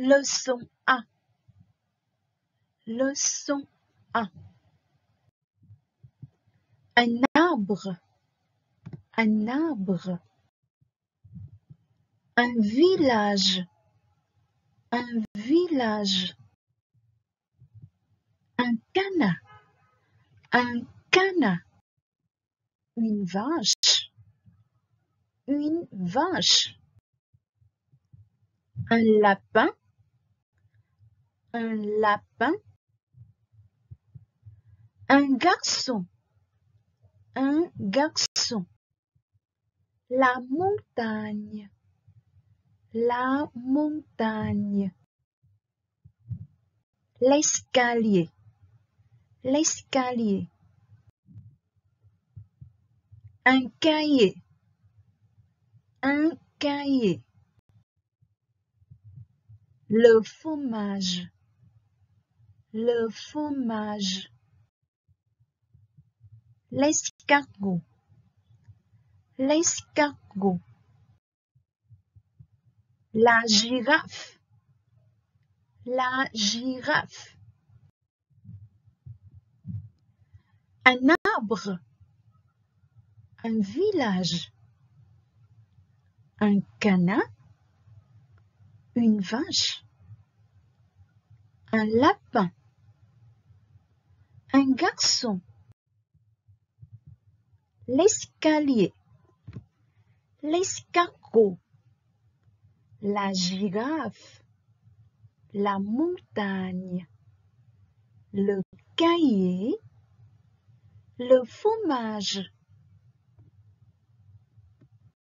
Leçon 1. Leçon 1. Un arbre. Un arbre. Un village. Un village. Un canard. Un canard. Une vache. Une vache. Un lapin. Un lapin. Un garçon. Un garçon. La montagne. La montagne. L'escalier. L'escalier. Un cahier. Un cahier. Le fromage. Le fromage. L'escargot. L'escargot. La girafe. La girafe. Un arbre. Un village. Un canard. Une vache. Un lapin. Un garçon. L'escalier. L'escargot. La girafe. La montagne. Le cahier. Le fromage.